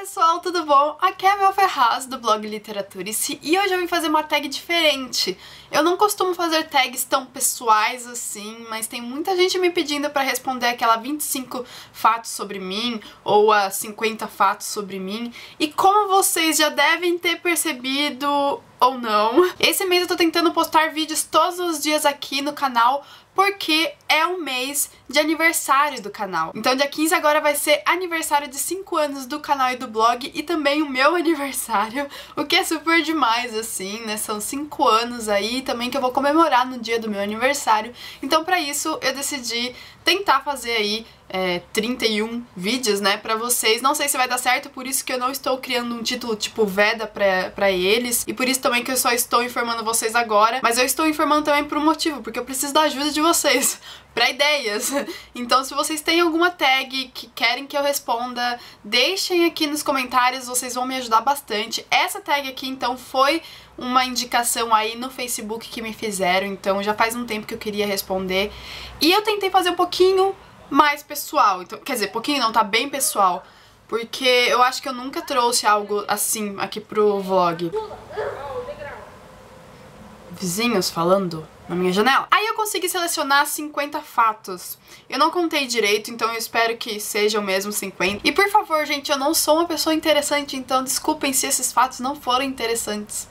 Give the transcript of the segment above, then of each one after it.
pessoal, tudo bom? Aqui é a Mel Ferraz do blog Literaturice e hoje eu vim fazer uma tag diferente. Eu não costumo fazer tags tão pessoais assim, mas tem muita gente me pedindo pra responder aquela 25 fatos sobre mim ou a 50 fatos sobre mim. E como vocês já devem ter percebido ou não, esse mês eu tô tentando postar vídeos todos os dias aqui no canal porque é um mês de aniversário do canal. Então dia 15 agora vai ser aniversário de 5 anos do canal e do blog e também o meu aniversário, o que é super demais assim, né? São 5 anos aí também que eu vou comemorar no dia do meu aniversário. Então pra isso eu decidi tentar fazer aí 31 vídeos, né, pra vocês. Não sei se vai dar certo, por isso que eu não estou criando um título tipo Veda pra eles, e por isso também que eu só estou informando vocês agora, mas eu estou informando também por um motivo, porque eu preciso da ajuda de vocês pra ideias. Então se vocês têm alguma tag que querem que eu responda, deixem aqui nos comentários, vocês vão me ajudar bastante. Essa tag aqui então foi uma indicação aí no Facebook que me fizeram, então já faz um tempo que eu queria responder, e eu tentei fazer um pouquinho mais pessoal, então, quer dizer, pouquinho não, tá bem pessoal, porque eu acho que eu nunca trouxe algo assim aqui pro vlog. Vizinhos falando na minha janela. Aí eu consegui selecionar 50 fatos. Eu não contei direito, então eu espero que sejam mesmo 50. E por favor, gente, eu não sou uma pessoa interessante, então desculpem se esses fatos não foram interessantes.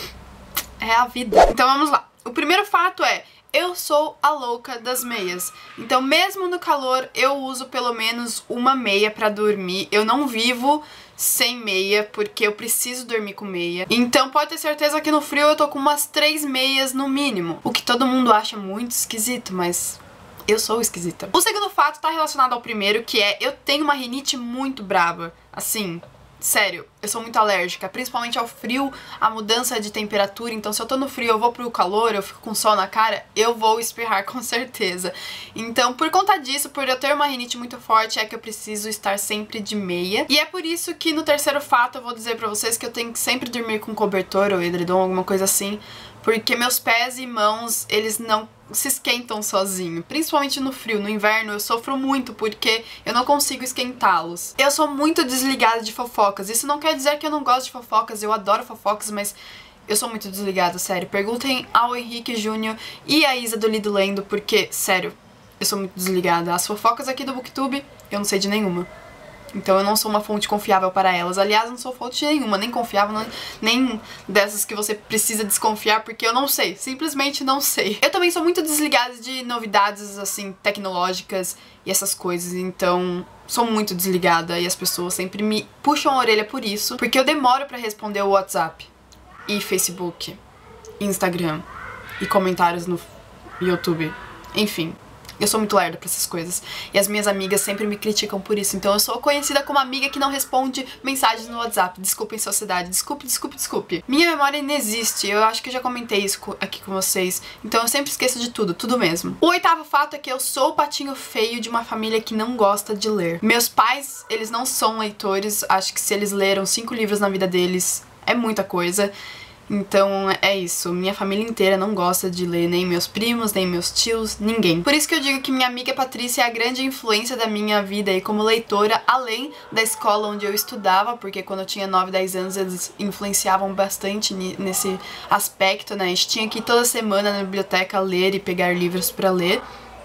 É a vida. Então vamos lá. O primeiro fato é: eu sou a louca das meias. Então mesmo no calor eu uso pelo menos uma meia pra dormir. Eu não vivo sem meia porque eu preciso dormir com meia. Então pode ter certeza que no frio eu tô com umas 3 meias no mínimo. O que todo mundo acha muito esquisito, mas eu sou esquisita. O segundo fato tá relacionado ao primeiro, que é: eu tenho uma rinite muito braba. Assim, sério, eu sou muito alérgica, principalmente ao frio, à mudança de temperatura. Então se eu tô no frio, eu vou pro calor, eu fico com sol na cara, eu vou espirrar com certeza. Então por conta disso, por eu ter uma rinite muito forte, é que eu preciso estar sempre de meia. E é por isso que no terceiro fato eu vou dizer pra vocês que eu tenho que sempre dormir com cobertor ou edredom, alguma coisa assim, porque meus pés e mãos, eles não se esquentam sozinho, principalmente no frio. No inverno eu sofro muito porque eu não consigo esquentá-los. Eu sou muito desligada de fofocas. Isso não quer dizer que eu não gosto de fofocas, eu adoro fofocas, mas eu sou muito desligada, sério. Perguntem ao Henrique Júnior e a Isa do Lido Lendo, porque, sério, eu sou muito desligada. As fofocas aqui do Booktube, eu não sei de nenhuma. Então eu não sou uma fonte confiável para elas. Aliás, eu não sou fonte nenhuma, nem confiável, nem dessas que você precisa desconfiar, porque eu não sei, simplesmente não sei. Eu também sou muito desligada de novidades, assim, tecnológicas e essas coisas, então sou muito desligada e as pessoas sempre me puxam a orelha por isso, porque eu demoro pra responder o WhatsApp e Facebook, Instagram e comentários no YouTube, enfim. Eu sou muito lerda pra essas coisas. E as minhas amigas sempre me criticam por isso. Então eu sou conhecida como amiga que não responde mensagens no WhatsApp. Desculpem, sociedade. Desculpe. Minha memória inexiste. Eu acho que eu já comentei isso aqui com vocês. Então eu sempre esqueço de tudo. Tudo mesmo. O oitavo fato é que eu sou o patinho feio de uma família que não gosta de ler. Meus pais, eles não são leitores. Acho que se eles leram 5 livros na vida deles, é muita coisa. Então é isso, minha família inteira não gosta de ler, nem meus primos, nem meus tios, ninguém. Por isso que eu digo que minha amiga Patrícia é a grande influência da minha vida aí como leitora, além da escola onde eu estudava, porque quando eu tinha 9, 10 anos eles influenciavam bastante nesse aspecto, né? A gente tinha que ir toda semana na biblioteca ler e pegar livros pra ler.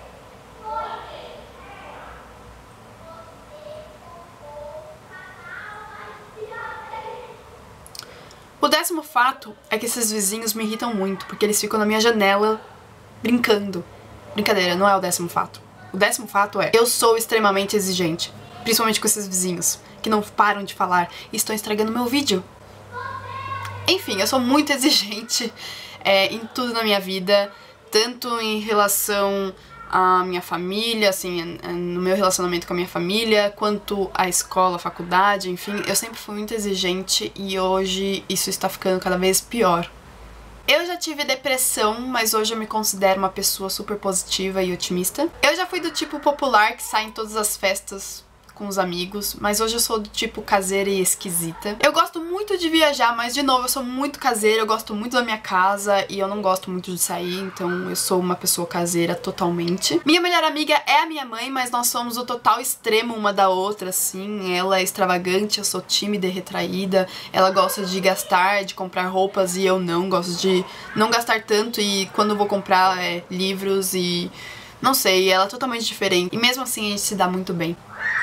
O décimo fato é que esses vizinhos me irritam muito, porque eles ficam na minha janela brincando. Brincadeira, não é o décimo fato. O décimo fato é: eu sou extremamente exigente, principalmente com esses vizinhos, que não param de falar e estão estragando meu vídeo. Enfim, eu sou muito exigente em tudo na minha vida, tanto em relação a minha família, assim, no meu relacionamento com a minha família, quanto a escola, a faculdade, enfim, eu sempre fui muito exigente e hoje isso está ficando cada vez pior. Eu já tive depressão, mas hoje eu me considero uma pessoa super positiva e otimista. Eu já fui do tipo popular que sai em todas as festas com os amigos, mas hoje eu sou do tipo caseira e esquisita. Eu gosto muito de viajar, mas de novo, eu sou muito caseira, eu gosto muito da minha casa e eu não gosto muito de sair, então eu sou uma pessoa caseira totalmente. Minha melhor amiga é a minha mãe, mas nós somos o total extremo uma da outra, assim. Ela é extravagante, eu sou tímida e retraída, ela gosta de gastar, de comprar roupas e eu não, gosto de não gastar tanto e quando eu vou comprar livros e... não sei, ela é totalmente diferente. E mesmo assim a gente se dá muito bem.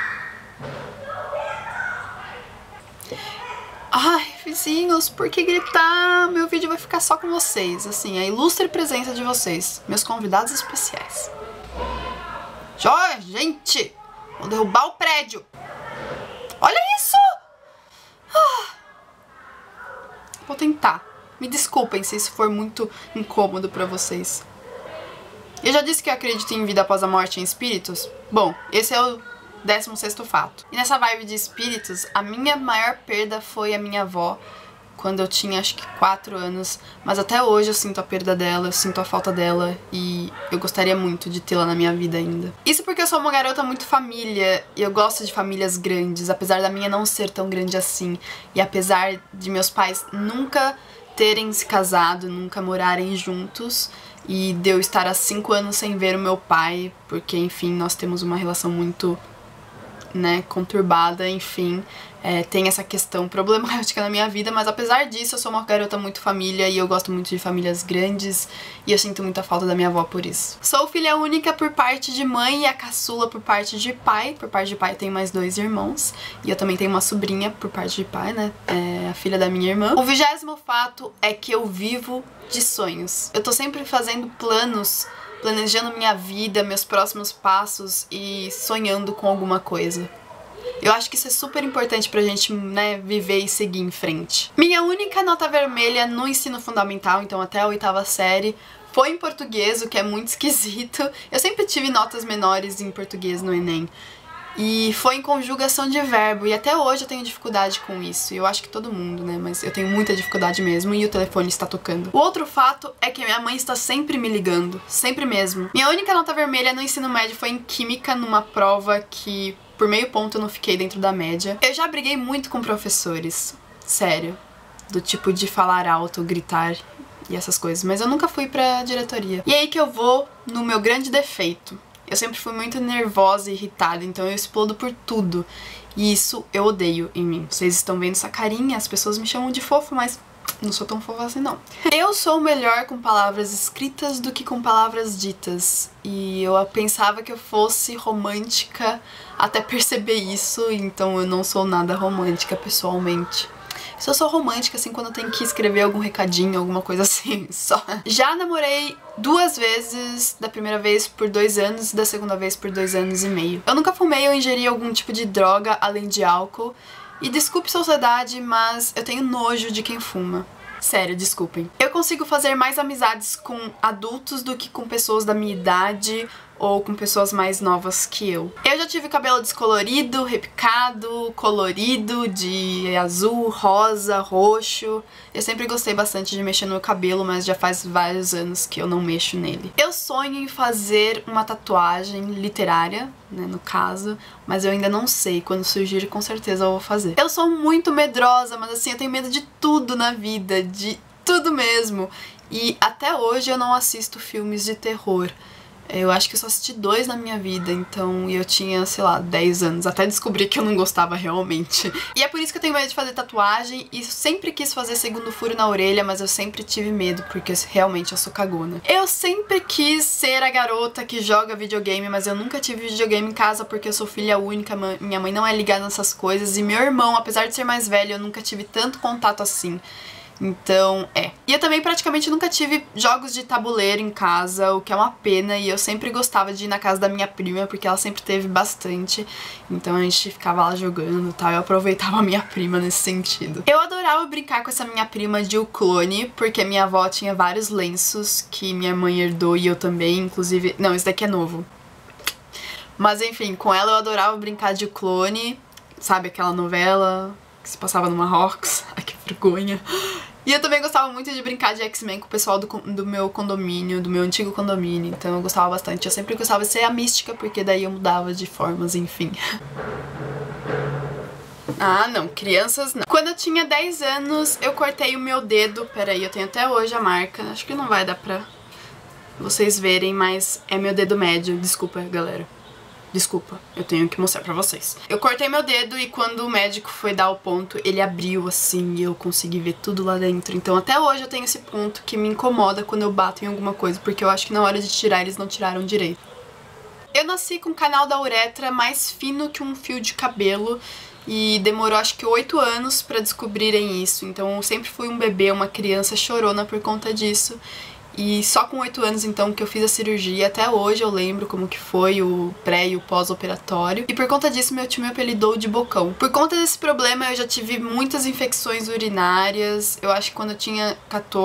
Ai, vizinhos, por que gritar? Meu vídeo vai ficar só com vocês, assim, a ilustre presença de vocês, meus convidados especiais. Gente, vou derrubar o prédio. Olha isso! Vou tentar. Me desculpem se isso for muito incômodo pra vocês. Eu já disse que eu acredito em vida após a morte em espíritos? Bom, esse é o 16º fato. E nessa vibe de espíritos, a minha maior perda foi a minha avó, quando eu tinha acho que 4 anos, mas até hoje eu sinto a perda dela, eu sinto a falta dela e eu gostaria muito de tê-la na minha vida ainda. Isso porque eu sou uma garota muito família e eu gosto de famílias grandes, apesar da minha não ser tão grande assim, e apesar de meus pais nunca terem se casado, nunca morarem juntos, e de eu estar há 5 anos sem ver o meu pai, porque, enfim, nós temos uma relação muito, né, conturbada, enfim, tem essa questão problemática na minha vida, mas apesar disso eu sou uma garota muito família e eu gosto muito de famílias grandes e eu sinto muita falta da minha avó por isso. Sou filha única por parte de mãe e a caçula por parte de pai. Por parte de pai eu tenho mais 2 irmãos e eu também tenho uma sobrinha por parte de pai, né, a filha da minha irmã. O 20º fato é que eu vivo de sonhos. Eu tô sempre fazendo planos, planejando minha vida, meus próximos passos e sonhando com alguma coisa. Eu acho que isso é super importante pra gente, né, viver e seguir em frente. Minha única nota vermelha no ensino fundamental, então até a 8ª série, foi em português, o que é muito esquisito. Eu sempre tive notas menores em português no Enem. E foi em conjugação de verbo, e até hoje eu tenho dificuldade com isso. E eu acho que todo mundo, né, mas eu tenho muita dificuldade mesmo e o telefone está tocando. O outro fato é que minha mãe está sempre me ligando, sempre mesmo. Minha única nota vermelha no ensino médio foi em química, numa prova que por meio ponto eu não fiquei dentro da média. Eu já briguei muito com professores, sério, do tipo de falar alto, gritar e essas coisas, mas eu nunca fui pra diretoria. E aí que eu vou no meu grande defeito. Eu sempre fui muito nervosa e irritada, então eu explodo por tudo. E isso eu odeio em mim. Vocês estão vendo essa carinha, as pessoas me chamam de fofo, mas não sou tão fofa assim não. Eu sou melhor com palavras escritas do que com palavras ditas. E eu pensava que eu fosse romântica até perceber isso, então eu não sou nada romântica pessoalmente. Eu sou romântica, assim, quando eu tenho que escrever algum recadinho, alguma coisa assim, só. Já namorei 2 vezes, da primeira vez por 2 anos e da segunda vez por 2 anos e meio. Eu nunca fumei ou ingeri algum tipo de droga além de álcool. E desculpe sociedade, mas eu tenho nojo de quem fuma. Sério, desculpem. Eu consigo fazer mais amizades com adultos do que com pessoas da minha idade ou com pessoas mais novas que eu. Eu já tive cabelo descolorido, repicado, colorido, de azul, rosa, roxo. Eu sempre gostei bastante de mexer no meu cabelo, mas já faz vários anos que eu não mexo nele. Eu sonho em fazer uma tatuagem literária, né, no caso, mas eu ainda não sei. Quando surgir, com certeza eu vou fazer. Eu sou muito medrosa, mas assim, eu tenho medo de tudo na vida, de tudo mesmo. E até hoje eu não assisto filmes de terror. Eu acho que eu só assisti 2 na minha vida, então eu tinha, sei lá, 10 anos, até descobri que eu não gostava realmente. E é por isso que eu tenho medo de fazer tatuagem, e sempre quis fazer segundo furo na orelha, mas eu sempre tive medo, porque realmente eu sou cagona. Eu sempre quis ser a garota que joga videogame, mas eu nunca tive videogame em casa porque eu sou filha única, minha mãe não é ligada nessas coisas, e meu irmão, apesar de ser mais velho, eu nunca tive tanto contato assim. Então, E eu também praticamente nunca tive jogos de tabuleiro em casa, o que é uma pena, e eu sempre gostava de ir na casa da minha prima, porque ela sempre teve bastante, então a gente ficava lá jogando e tal, eu aproveitava a minha prima nesse sentido. Eu adorava brincar com essa minha prima de O Clone, porque minha avó tinha vários lenços que minha mãe herdou e eu também, inclusive... Não, esse daqui é novo. Mas enfim, com ela eu adorava brincar de O Clone, sabe aquela novela que se passava no Marrocos? Ai, que vergonha! E eu também gostava muito de brincar de X-Men com o pessoal do meu condomínio, do meu antigo condomínio, então eu gostava bastante. Eu sempre gostava de ser a mística, porque daí eu mudava de formas, enfim. Ah, não, crianças não. Quando eu tinha 10 anos, eu cortei o meu dedo. Peraí, eu tenho até hoje a marca. Acho que não vai dar pra vocês verem, mas é meu dedo médio. Desculpa, galera. Desculpa, eu tenho que mostrar pra vocês. Eu cortei meu dedo e quando o médico foi dar o ponto, ele abriu assim e eu consegui ver tudo lá dentro. Então até hoje eu tenho esse ponto que me incomoda quando eu bato em alguma coisa, porque eu acho que na hora de tirar eles não tiraram direito. Eu nasci com o canal da uretra mais fino que um fio de cabelo e demorou acho que 8 anos pra descobrirem isso. Então eu sempre fui um bebê, uma criança chorona por conta disso. E só com 8 anos, então, que eu fiz a cirurgia. Até hoje eu lembro como que foi o pré e o pós-operatório. E por conta disso, meu tio me apelidou de Bocão. Por conta desse problema, eu já tive muitas infecções urinárias. Eu acho que quando eu tinha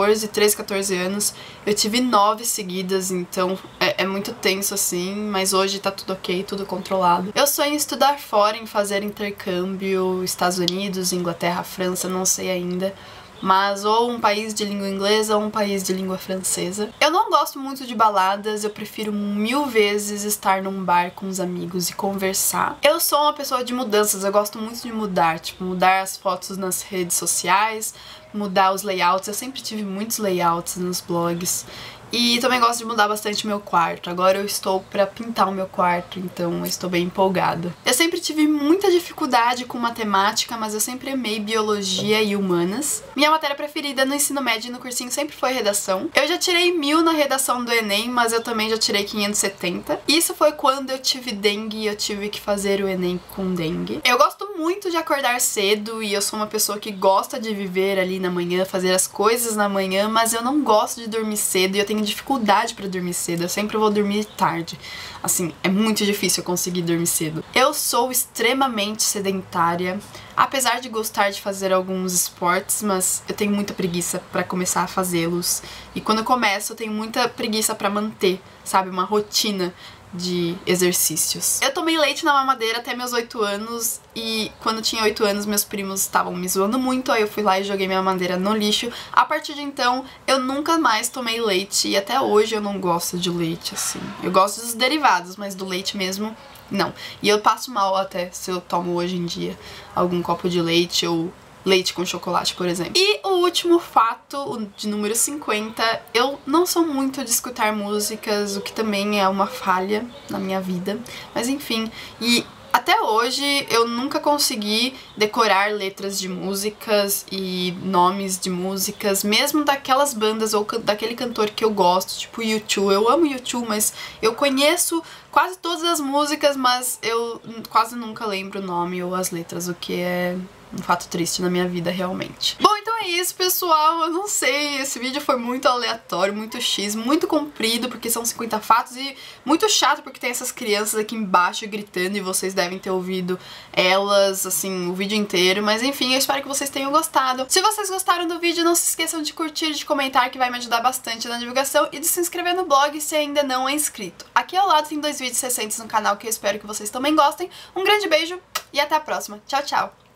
13, 14 anos, eu tive 9 seguidas. Então, é muito tenso, assim. Mas hoje tá tudo ok, tudo controlado. Eu sonho em estudar fora, em fazer intercâmbio, Estados Unidos, Inglaterra, França, não sei ainda. Mas ou um país de língua inglesa ou um país de língua francesa. Eu não gosto muito de baladas, eu prefiro 1000 vezes estar num bar com os amigos e conversar. Eu sou uma pessoa de mudanças, eu gosto muito de mudar, tipo, mudar as fotos nas redes sociais, mudar os layouts. Eu sempre tive muitos layouts nos blogs. E também gosto de mudar bastante meu quarto. Agora eu estou pra pintar o meu quarto, então eu estou bem empolgada. Eu sempre tive muita dificuldade com matemática, mas eu sempre amei biologia e humanas. Minha matéria preferida no ensino médio e no cursinho sempre foi redação. Eu já tirei 1000 na redação do Enem, mas eu também já tirei 570. Isso foi quando eu tive dengue e eu tive que fazer o Enem com dengue. Eu gosto muito de acordar cedo e eu sou uma pessoa que gosta de viver ali na manhã, fazer as coisas na manhã, mas eu não gosto de dormir cedo e eu tenho dificuldade pra dormir cedo, eu sempre vou dormir tarde. Assim, é muito difícil eu conseguir dormir cedo. Eu sou extremamente sedentária, apesar de gostar de fazer alguns esportes, mas eu tenho muita preguiça pra começar a fazê-los. E quando eu começo, eu tenho muita preguiça pra manter, sabe, uma rotina de exercícios. Eu tomei leite na mamadeira até meus 8 anos e quando eu tinha 8 anos meus primos estavam me zoando muito, aí eu fui lá e joguei minha mamadeira no lixo. A partir de então eu nunca mais tomei leite e até hoje eu não gosto de leite, assim. Eu gosto dos derivados, mas do leite mesmo não. E eu passo mal até se eu tomo hoje em dia algum copo de leite ou leite com chocolate, por exemplo. E o último fato, o de número 50, eu não sou muito de escutar músicas, o que também é uma falha na minha vida, mas enfim, e até hoje eu nunca consegui decorar letras de músicas e nomes de músicas, mesmo daquelas bandas ou daquele cantor que eu gosto, tipo U2. Eu amo U2, mas eu conheço quase todas as músicas, mas eu quase nunca lembro o nome ou as letras, o que é um fato triste na minha vida, realmente. Bom, então é isso, pessoal. Eu não sei, esse vídeo foi muito aleatório, muito X, muito comprido, porque são 50 fatos, e muito chato porque tem essas crianças aqui embaixo gritando e vocês devem ter ouvido elas, assim, o vídeo inteiro. Mas enfim, eu espero que vocês tenham gostado. Se vocês gostaram do vídeo, não se esqueçam de curtir e de comentar, que vai me ajudar bastante na divulgação, e de se inscrever no blog se ainda não é inscrito. Aqui ao lado tem 2 vídeos recentes no canal que eu espero que vocês também gostem. Um grande beijo e até a próxima. Tchau, tchau!